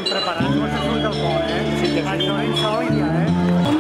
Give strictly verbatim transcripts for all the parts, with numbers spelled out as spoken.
ben preparats, no se surt del cor, eh? Sí, que això és insòlia, eh?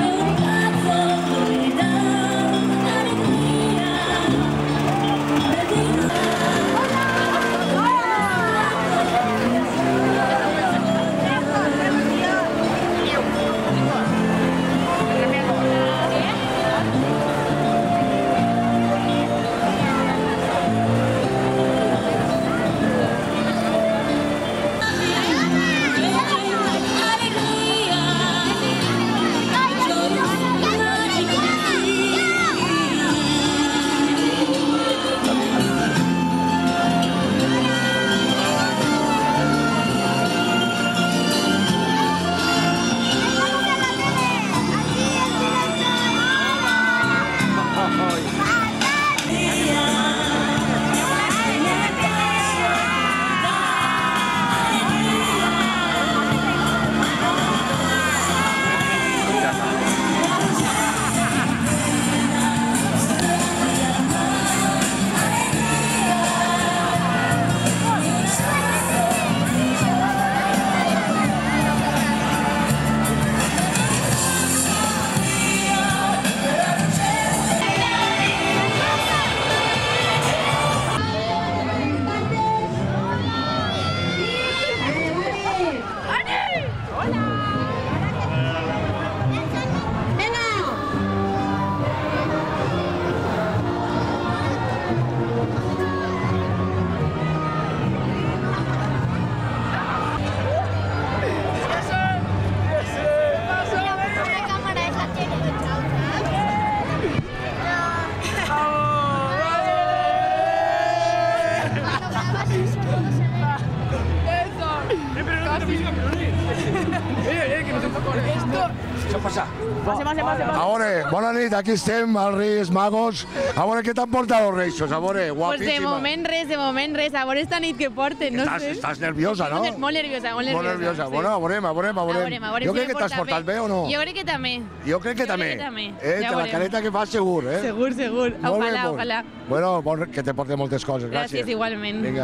A veure, bona nit, aquí estem, els Reis Magos. A veure, què t'han portat els Reixos? A veure, guapíssima. Pues de moment res, de moment res. A veure esta nit que porten, no estàs, sé. Estàs nerviosa, no? Molt nerviosa, molt nerviosa. Molt nerviosa. Sí. Bueno, a veurem, a veurem, a veurem. A veure, jo crec que t'has portat bé o no? Jo crec que també. Jo crec que jo també. Crec que també. Eh, ja de la careta que fas, segur, eh? Segur, segur. Molt Ojalà, bé, ojalà. Bueno, bon, que te porti moltes coses. Gràcies. Gràcies, igualment. Vinga.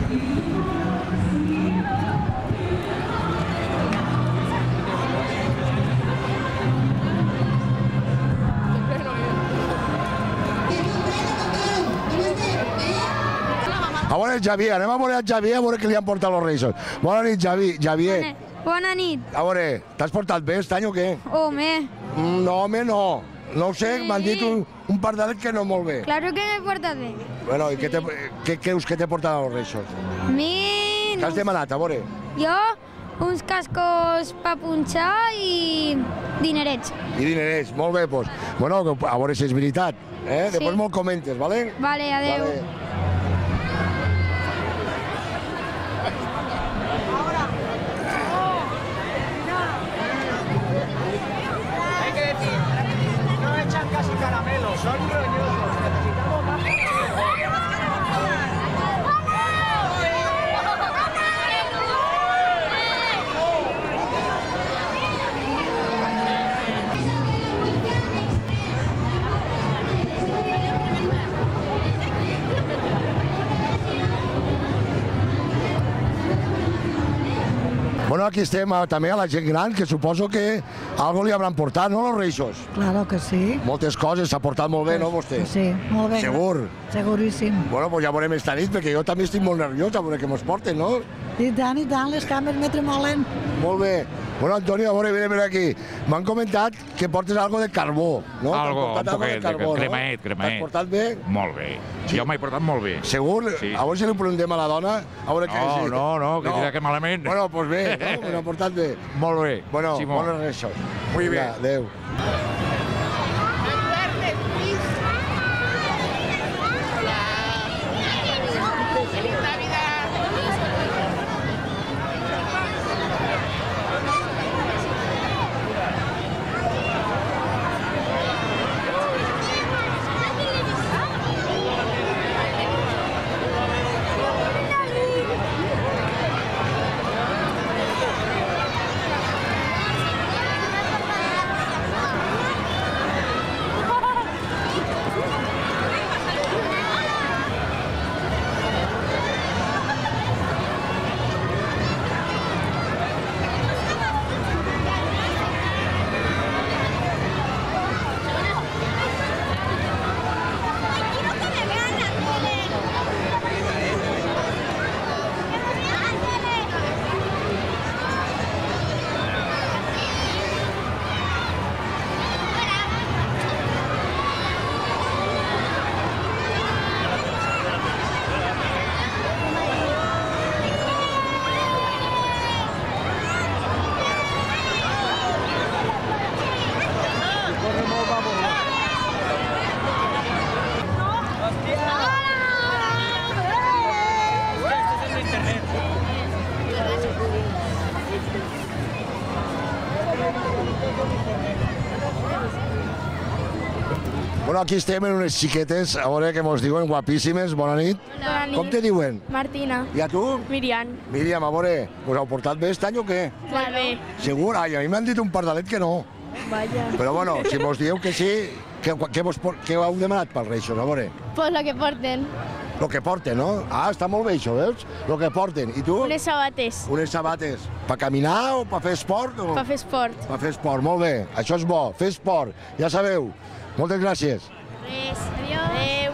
A veure el Javier, anem a veure el Javier, a veure què li han portat els Reis. Bona nit, Javi, Javier. Bona nit. A veure, t'has portat bé aquest any o què? Home. Mm, no, home, no. No ho sé, Sí. m'han dit un, un par d'anys que no molt bé. Claro que me he portat bé. Bueno, i què, te, què creus que t'he portat els Reis? Mi... Què has demanat, a veure? Jo, uns cascos per punxar i dinerets. I dinerets, molt bé, doncs. Bueno, a veure si és veritat. Eh? Sí. Després me'l comentes, vale? Vale, adeu. Vale. Casi caramelos, son roñosos, necesitamos más. Bueno, aquí estem a, també a la gent gran, que suposo que algo li hauran portat, no, els Reixos? Claro que sí. Moltes coses, s'ha portat molt bé, no, vostè? Sí, molt bé. Segur? Seguríssim. Bueno, pues ja veurem esta nit, perquè jo també estic molt nerviós a veure què mos porten, no? I tant, i tant, les cames me tremolen. Molt bé. Bueno, Antonio, a veure, vine per aquí. M'han comentat que portes algo de carbó, no? Algo, un poquet, de carbó, cremaet, cremaet. T'has portat bé? Molt bé. Sí. Jo m'he portat molt bé. Segur? Sí. A veure si li preguntem a la dona, a veure què No, és. no, no, que dirà que malament. Bueno, doncs bé, no? Me l'ha portat bé. Molt bé. Bueno, Simó. bones Reixos. Muy bé. Ja, adéu. Bueno, aquí estem en unes xiquetes, a veure què mos diuen, guapíssimes, bona nit. Bona Com te diuen? Martina. I a tu? Miriam. Míriam, a veure, us heu portat bé este any o què? Molt bé. Segur? Ai, a mi m'han dit un pardalet que no. Vaya. Però bueno, si mos dieu que sí, què, què, vos, por- què heu demanat pels Reixos, a veure? Pues lo que porten. Lo que porten, no? Ah, està molt bé això, veus? Lo que porten. I tu? Unes sabates. Unes sabates. Per caminar o per fer esport? O... Per fer esport. Per fer esport, molt bé. Això és bo, fer esport. Ja sabeu. Moltes gràcies. Res. Adiós. Adéu.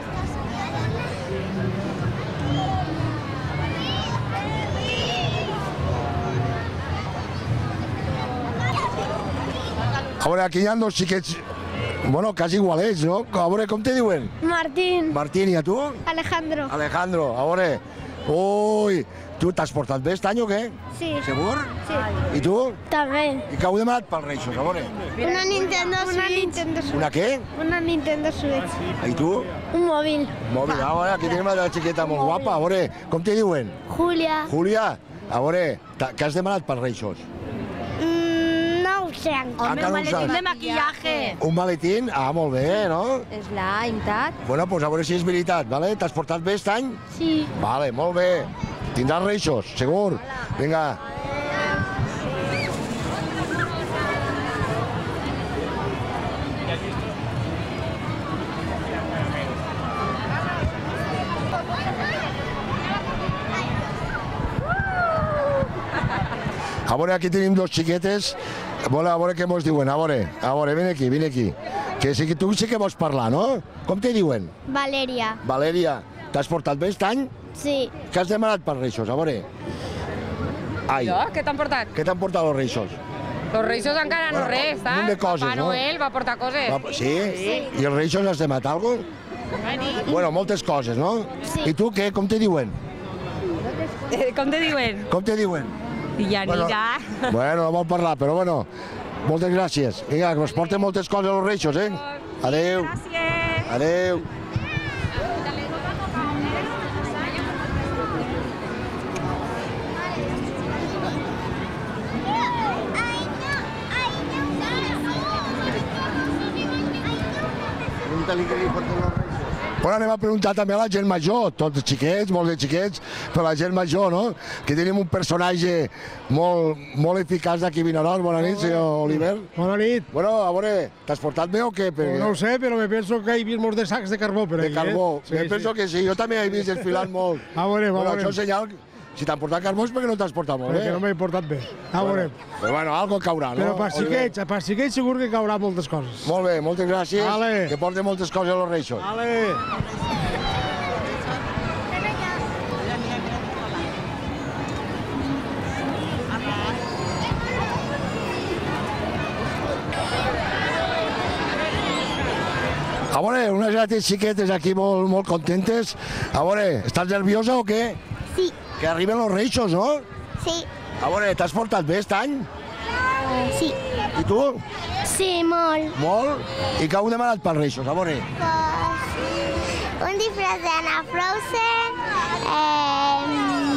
A veure, aquí hi ha dos xiquets, bueno, quasi igualets, no? A veure, com te diuen? Martín. Martín, i a tu? Alejandro. Alejandro, a veure. Ui, tu t'has portat bé aquest any o què? Sí. Segur? Sí. I tu? També. I què heu demanat pels Reixos, a veure? Una Nintendo Switch. Una Nintendo Switch. Una què? Una Nintendo Switch. I tu? Un mòbil. Molt bé, a veure, aquí tenim una xiqueta molt guapa, a veure, com te diuen? Julia. Júlia, a veure, t'ha- què has demanat pels Reixos? Mm, no ho sé. Encara no ho saps. de maquillaje. Un maletín? Ah, molt bé, no? És la imitat. Bueno, doncs a veure si és veritat, vale? T'has portat bé aquest any? Sí. Vale, molt bé. Tindràs Reixos, segur. Vinga. A veure, aquí tenim dos xiquetes. A veure, a veure què mos diuen. A veure, a veure, vine aquí, vine aquí. Que sí que tu sí que vols parlar, no? Com te diuen? Valeria. Valèria, t'has portat bé aquest any? Sí. Què has demanat pels Reixos? A veure. Ai, Jo? Què t'han portat? què t'han portat els Reixos? Los Reixos encara no Bueno, res, un saps? munt de coses, Papà no? Noel va portar coses. Va, sí? I els Reixos has demanat alguna cosa? Bueno, moltes coses, no? Sí. I tu què? Com te diuen? Eh, com te diuen? Com te diuen? Yanira. Bueno, no vol parlar, però bueno, moltes gràcies. Vinga, que us porten moltes coses els Reixos, eh? Adéu. Gràcies. Adéu. Bueno, anem a preguntar també a la gent major, tots xiquets, molts de xiquets, però la gent major, no? Que tenim un personatge molt, molt eficaç d'aquí a Vinaròs. Bona nit, senyor Oliver. Bona nit. Bueno, a veure, t'has portat bé o què? Perquè... No ho sé, però me penso que he vist molts de sacs de carbó per De aquí. carbó. Eh? Me penso que sí, jo també he vist desfilant molt. A veure, a Bueno, veure. això és senyal... Si t'han portat carbó és perquè no t'has portat molt bé. Perquè no m'he portat bé. A veure. Però bueno, algo caurà, no? Però per Oliver? xiquets, per xiquets segur que caurà moltes coses. Molt bé, moltes gràcies. Vale. Que porten moltes coses a los Reixos. Vale. A veure, unes altres xiquetes aquí molt, molt contentes. A veure, estàs nerviosa o què? Sí. Que arriben los Reixos, no? Sí. A veure, t'has portat bé aquest any? Sí. I tu? Sí, molt. Molt? I què heu demanat pels Reixos? A veure. Un disfraz d'Anna Frozen, eh,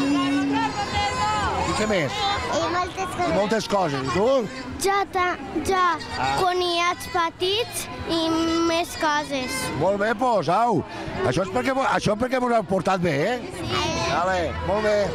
I què més? i moltes I coses. moltes coses. I tu? Jo, ta- jo, conillats petits i més coses. Molt bé, doncs, au. Això és perquè, vo- això perquè vos heu portat bé, eh? Sí. Vale, molt bé.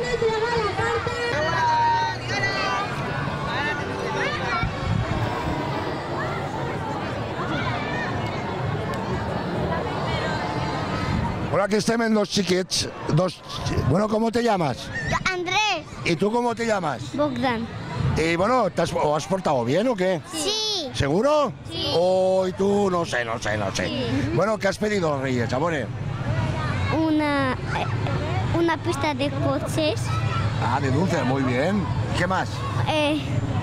Bueno, aquí estem en dos xiquets, dos... Bueno, ¿cómo te llamas? Andrés. ¿Y tú cómo te llamas? Bogdan. Y bueno, ¿te has, ¿o has portado bien o qué? Sí. ¿Seguro? Sí. Oh, y tú, no sé, no sé, no sé. Bueno, ¿qué has pedido los Reyes? A ver. Una, eh, una pista de coches. Ah, de dulce, muy bien. ¿Qué más? Eh,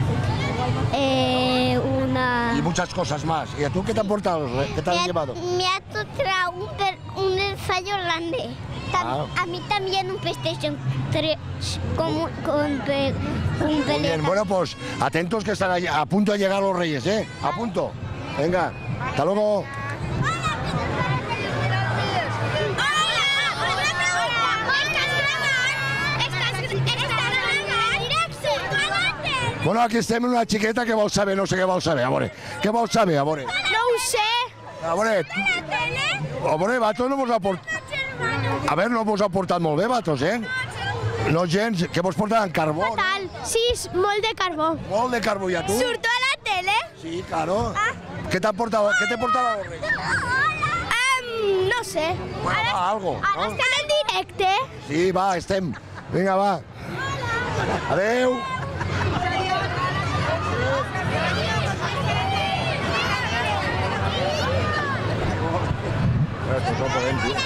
eh, una... Y muchas cosas más. ¿Y a tú qué te han portado? los Reyes? ¿Qué te Me han ha- llevado? Me ha tocado un, per- un ensayo grande. Tam- Ah. A mí también un PlayStation tres con, con, pe- con Muy bien, peletas. bueno, pues atentos que están allí- a punto de llegar los Reyes, ¿eh? A punto. Venga, hasta luego. Bueno, aquí estem una xiqueta que vol saber, no sé què vol saber, a veure. Què vol saber, a veure? No ho sé. A veure, a veure, Vatos no vos ha portat... A veure, no vos ha portat molt bé, Vatos, eh? No gens, què vos portaran? Carbó? Total, sí, molt de carbó. Molt de carbó, i a tu? Surto a la tele? Sí, claro. Què t'ha portat, què t'ha portat la Reis? Um, no sé. Bueno, va, algo, Ara no? estem en directe. Sí, va, estem. Vinga, va. Adeu. Esto no podem, tio.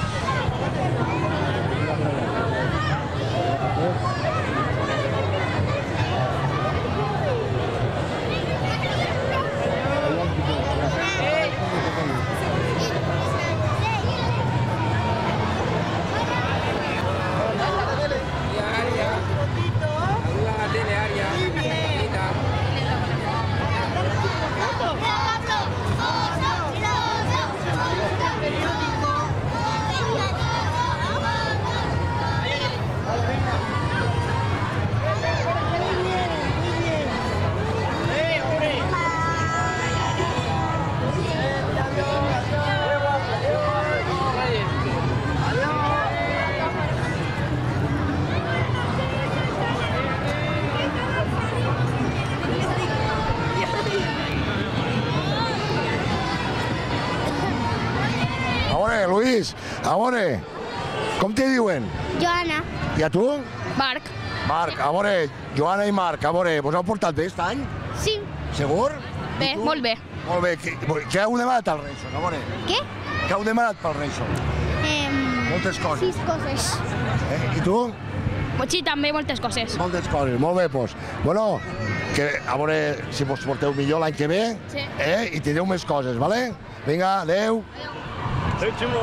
Luis, a veure, com te diuen? Joana. I a tu? Marc. Marc, a veure, Joana i Marc, a veure, vos heu portat bé aquest any? Sí. Segur? Bé, molt bé. Molt bé, què, què heu demanat als Reixos, a veure? Què? Què heu demanat pels Reixos? Eh, Moltes coses. sis coses. Eh? I tu? Sí, també moltes coses. Moltes coses, molt bé, doncs. Bueno, que a veure si vos porteu millor l'any que ve, Sí. eh? I tindreu més coses, vale? Vinga, adeu. Soy chulo.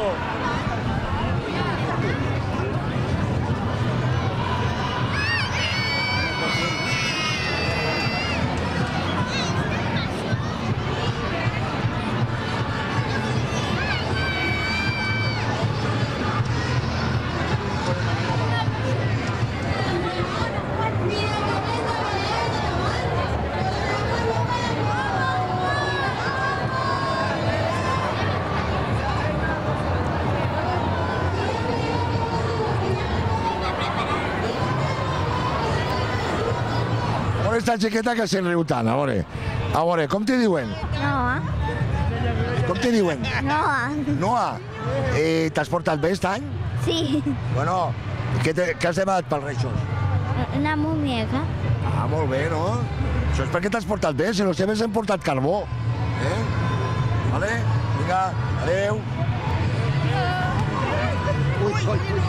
Esta xiqueta que se'n riu tant, a veure. A veure, com te diuen? Noa. Com te diuen? Noa. Noa, eh, t'has portat bé aquest any? Sí. Bueno, què, te, què has demanat pels Reixos? Una muñeca. Ah, molt bé, no? Això és perquè t'has portat bé, si no seves hem portat carbó. Eh? Vale? Vinga, adeu. Ui, ui, ui.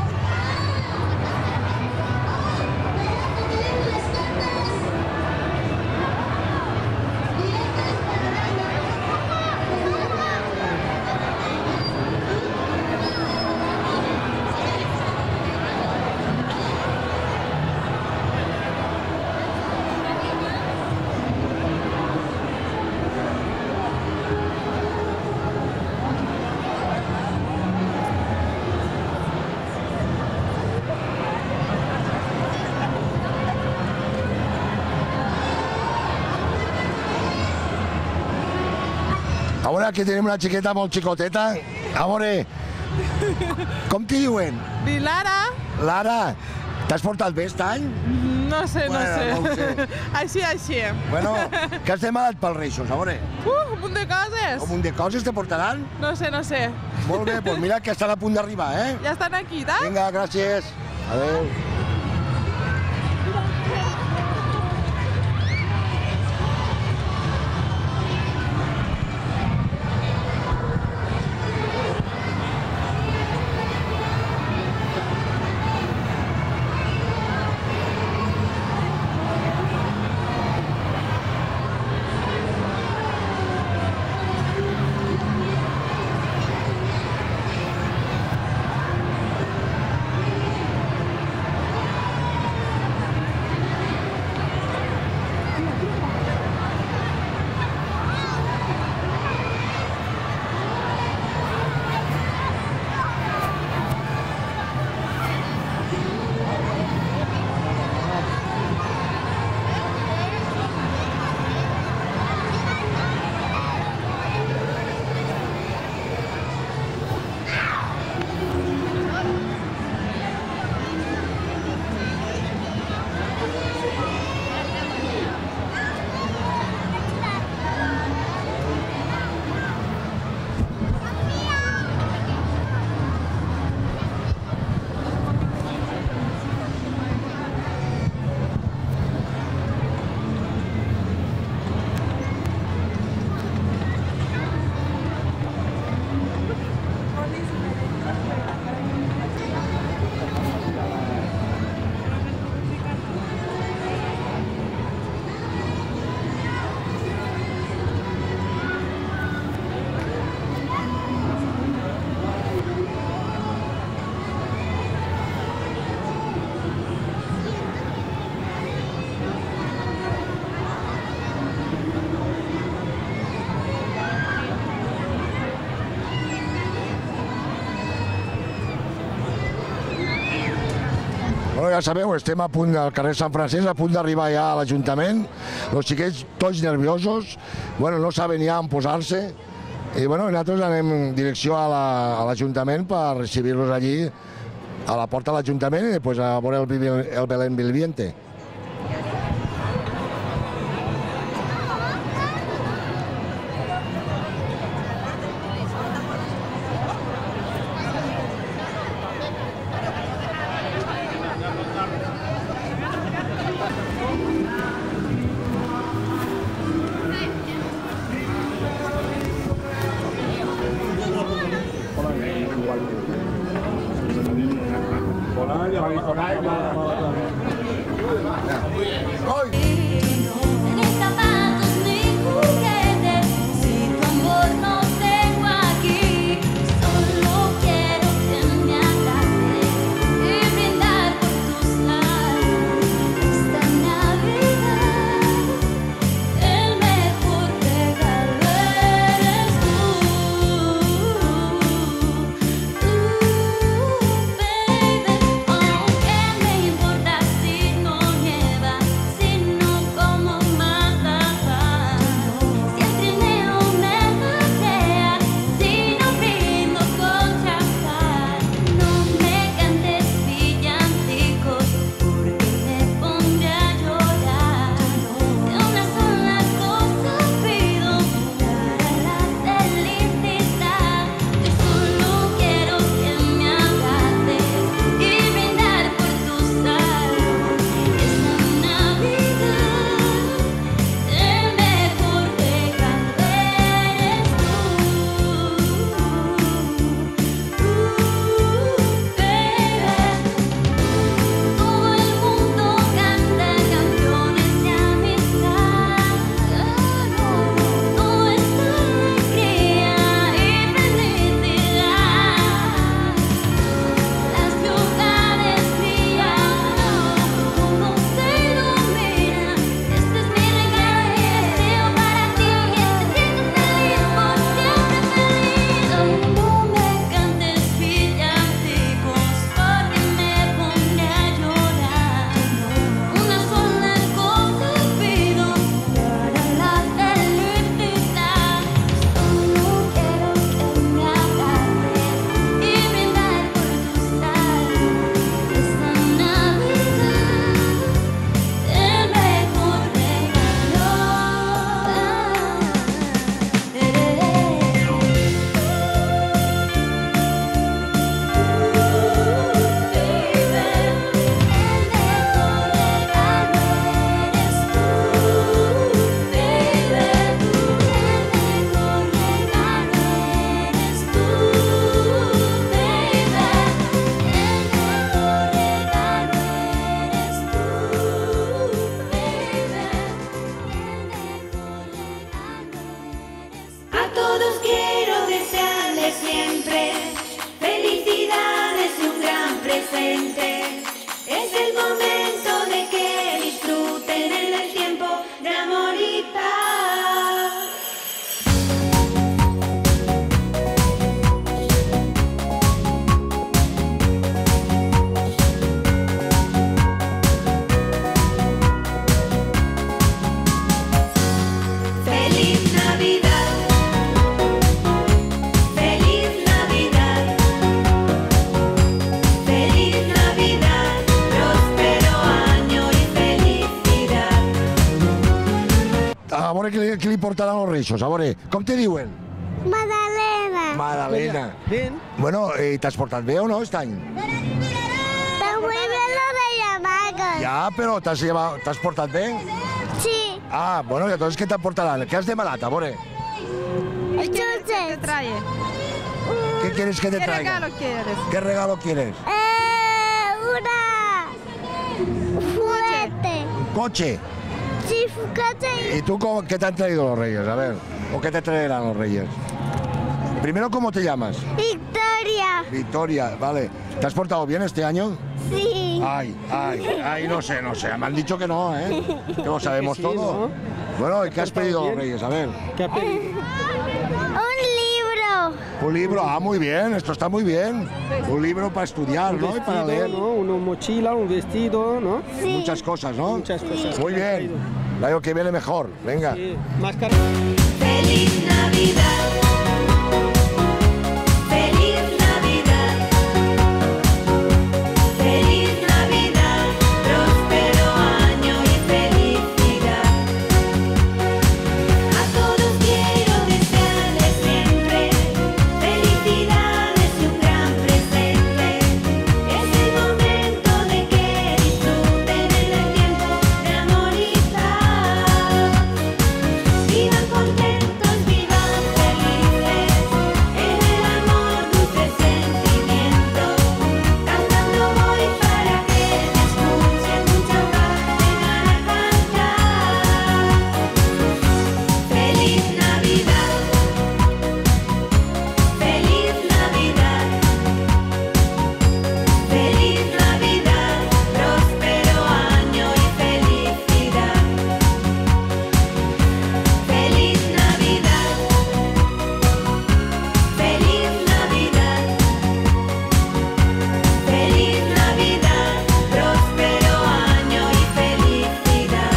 A veure, aquí tenim una xiqueta molt xicoteta. A veure, com t'hi diuen? Di Lara? Lara, t'has portat bé aquest any? No sé, no Bueno, sé. no ho sé. Així, així. Bueno, què has demanat pels Reixos, a veure? Uh, un munt de coses. Un munt de coses te portaran? No sé, no sé. Molt bé, doncs mira que estan a punt d'arribar, eh? Ja estan aquí, tak? Vinga, gràcies. Adéu. ja sabeu, estem a punt del carrer Sant Francesc, a punt d'arribar ja a l'Ajuntament. Els xiquets tots nerviosos, bueno, no saben ja on posar-se. I bueno, nosaltres anem en direcció a l'Ajuntament per recibir-los allí a la porta de l'Ajuntament i després a veure el, el Belén Viviente. A veure què li, què li portaran els Reixos, a veure, com te diuen? Madalena. Madalena. Bien. Bueno, eh, t'has portat bé o no, aquest any? Está muy bien lo de llamar. Ja, però t'has llevat- t'has portat bé? Sí. Ah, bueno, i entonces què te portaran? Què has demanat, a veure? ¿Qué te Dulces. trae? ¿Qué quieres que te ¿Qué traiga? regalo quieres? ¿Qué regalo quieres? Eh, una... Juguete. Un coche. Sí, juguete. ¿Y tú cómo- qué te han traído los Reyes? A ver, ¿o qué te traerán los Reyes? Primero, ¿cómo te llamas? Victoria. Victoria, vale. ¿Te has portado bien este año? Sí. Ay, ay, ay, no sé, no sé. Me han dicho que no, ¿eh? Que lo sabemos Que sí, todo. ¿no? Bueno, ¿y qué has pedido, los Reyes? A ver. ¿Qué ha pedido? Un libro. Un libro, ah, muy bien, esto está muy bien. Un libro para estudiar, ¿no? Y para leer. ¿no? Una mochila, un vestido, ¿no? Muchas cosas, ¿no? Muchas cosas. Muy bien. El año que viene mejor. Venga. Sí, más caro. Feliz Navidad. Feliz Navidad. Feliz Navidad. Próspero año y felicidad. A todos quiero desearles siempre felicidades y un gran presente. Es el momento de que disfruten en el tiempo de amor y paz. Vivan contentos, vivan felices, en el amor dulce sentimiento. Cantando voy para que me escuchen, mucha paz vengan a cantar. Feliz Navidad, feliz Navidad, feliz Navidad, próspero año y felicidad. Feliz Navidad, feliz Navidad, feliz Navidad, próspero año y felicidad.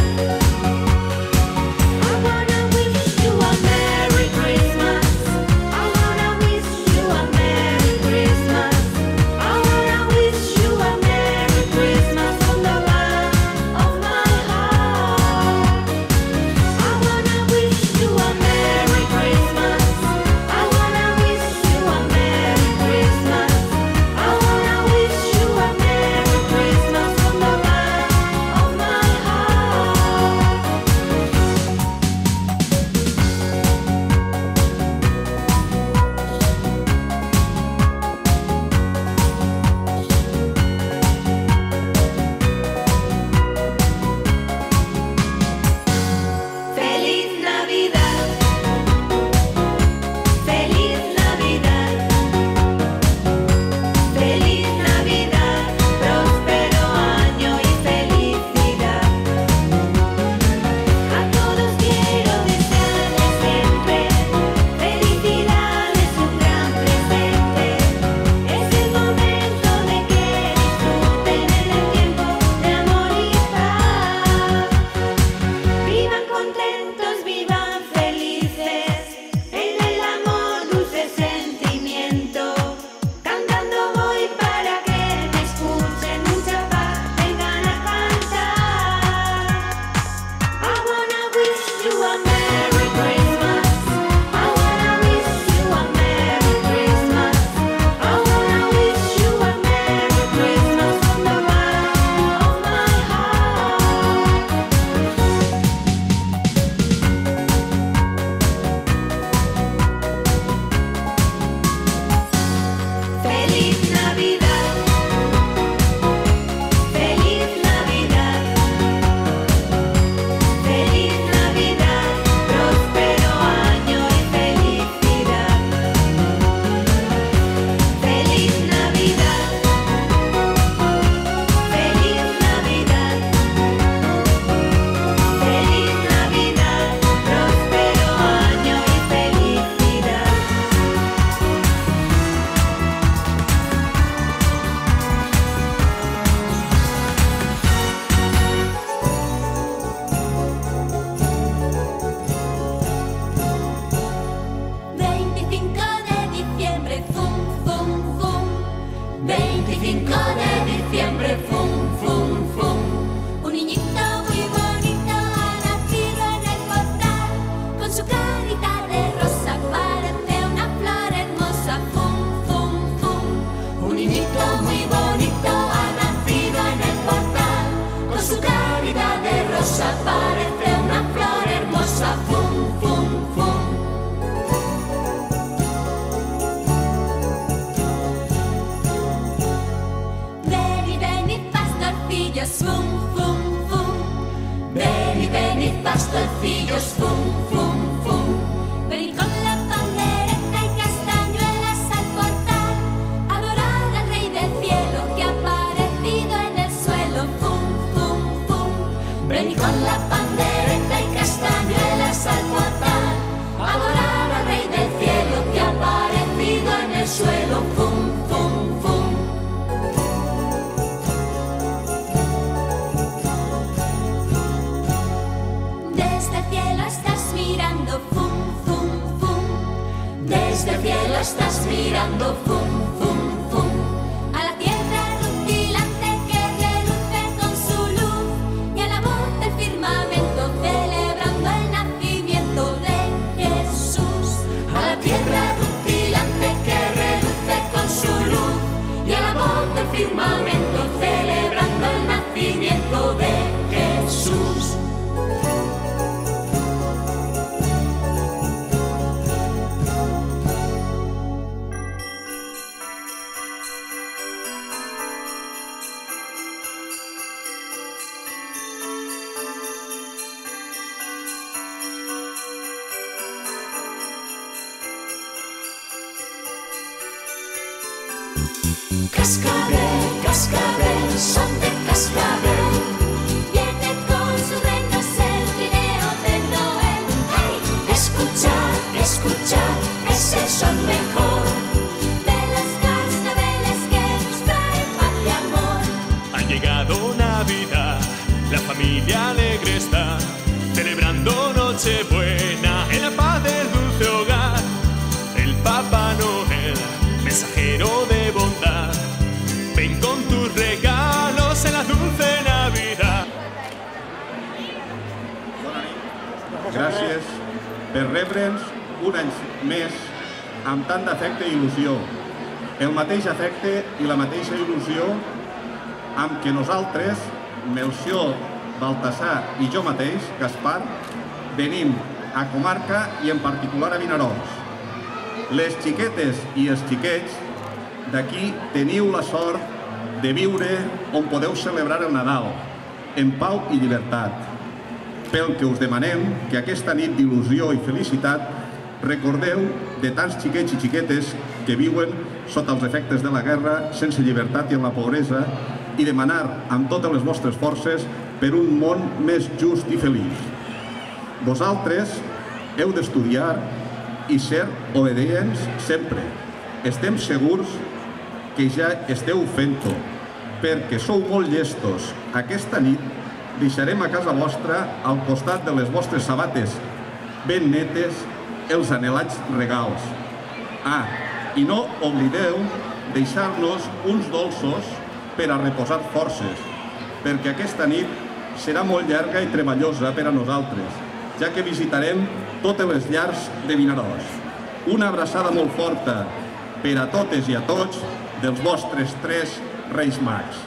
I wanna wish you a Merry Christmas. I wanna wish you a Merry Christmas. I wanna wish you a Merry Christmas from the bottom of my heart. I wanna wish you a Merry Christmas. I wanna wish you a Merry Christmas. I wanna wish you a Merry Christmas from the bottom of my heart. Feliz Navidad. Feliz Navidad. Feliz Navidad, próspero año y felicidad. A todos quiero desearles siempre felicidades y un gran presente. Es el momento de que disfruten en el tiempo de amor y paz. Vivan contentos, vivan felices, en el amor dulce sentimiento. Cantando voy para que me escuchen, mucha paz vengan a cantar. I wanna wish you a Merry Christmas. I wanna wish you a Merry Christmas. I wanna wish you a Merry Christmas from the bottom of my heart. Feliz Navidad, feliz Navidad, feliz Navidad, próspero año y felicidad. Feliz Navidad, feliz Navidad, feliz Navidad, próspero año y felicidad. veinticinco de diciembre, fum, fum, fum. veinticinco de diciembre, fum, fum, fum. Un niñito muy bonito ha nacido en el portal. Con su carita de rosa parece una flor hermosa, fum, fum, fum. Un niñito muy bonito ha nacido en el portal. Con su carita de rosa parece una flor hermosa, fum, fum, fum. Venid, venid, pastorcillos, fum, fum, fum. Venid, venid, pastorcillos, fum, fum, fum. Venid con la pandereta y castañuelas al portal. Adorad al Rey del Cielo que ha aparecido en el suelo, fum, fum, fum. Venid con la pandereta y castañuelas al portal. Adorar al Rey del Cielo que ha aparecido lo estás mirando, fum, fum, fum. A la tierra rutilante que reluce con su luz y a la voz del firmamento celebrando el nacimiento de Jesús. A la tierra rutilante que reluce con su luz y a la voz del firmamento celebrando el nacimiento de Jesús. Cascabel, cascabel, son de cascabel. Viene con sus reinos el trineo de Noel. ¡Hey! Escuchad, escuchad, ese son mejor de los cascabeles que nos traen paz y amor. Ha llegado Navidad, la familia alegre está, celebrando Nochebuena en la paz del dulce hogar. El Papá Noel, mensajero de bondad, ven con tus regalos en la dulce Navidad. Gràcies per rebre'ns un any més amb tant d'afecte i il·lusió. El mateix afecte i la mateixa il·lusió amb què nosaltres, Melcior, Baltasar i jo mateix, Gaspar, venim a comarca i en particular a Vinaròs. Les xiquetes i els xiquets d'aquí teniu la sort de viure on podeu celebrar el Nadal, en pau i llibertat. Pel que us demanem que aquesta nit d'il·lusió i felicitat recordeu de tants xiquets i xiquetes que viuen sota els efectes de la guerra, sense llibertat i en la pobresa, i demanar amb totes les vostres forces per un món més just i feliç. Vosaltres heu d'estudiar i ser obedients sempre. Estem segurs que ja esteu fent-ho, perquè sou molt llestos. Aquesta nit deixarem a casa vostra, al costat de les vostres sabates ben netes, els anhelats regals. Ah, i no oblideu deixar-nos uns dolços per a reposar forces, perquè aquesta nit serà molt llarga i treballosa per a nosaltres, ja que visitarem totes les llars de Vinaròs. Una abraçada molt forta per a totes i a tots dels vostres tres Reis Mags.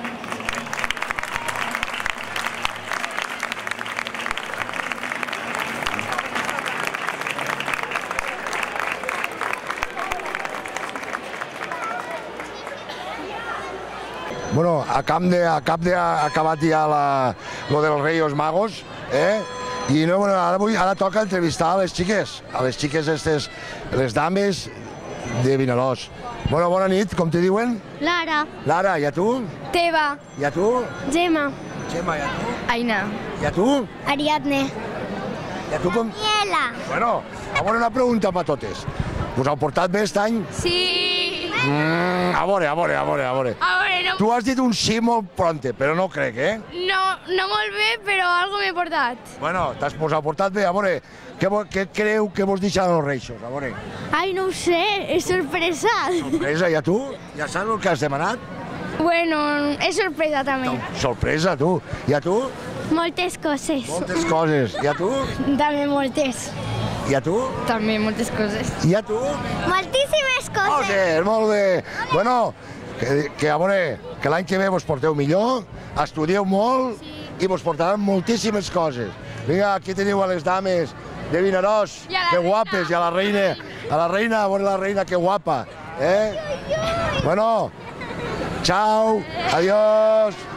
Bueno, a cap de, a cap de ha acabat ja la, lo dels Reis Magos, eh? I no, bueno, ara, vull, ara toca entrevistar a les xiques, a les xiques estes, les dames de Vinaròs. Bueno, bona nit, com te diuen? Lara. Lara, i a tu? Teva. I a tu? Gemma. Gemma, i a tu? Aina. I a tu? Ariadne. I a tu com? Miela. Bueno, a veure una pregunta per totes. Us heu portat bé aquest any? Sí. Mm, a veure, a veure, a veure, a veure. A veure, no... Tu has dit un sí molt pronte, però no crec, eh? No, no molt bé, però algo m'he portat. Bueno, t'has portat bé, a veure, què, què creu que vos deixaran els Reixos, a veure? Ai, no ho sé, és sorpresa. Sorpresa, i a tu? Ja saps el que has demanat? Bueno, és sorpresa també. Sorpresa, tu. I a tu? Moltes coses. Moltes coses. I a tu? També moltes. I a tu? També moltes coses. I a tu? Moltíssimes coses. Molt bé, molt bé. Bueno, que, que a veure, que l'any que ve vos porteu millor, estudieu molt sí. I vos portaran moltíssimes coses. Vinga, aquí teniu a les dames de Vinaròs, que guapes, i a la reina, a la reina, a veure la reina, que guapa. Eh? Bueno, chao, adiós.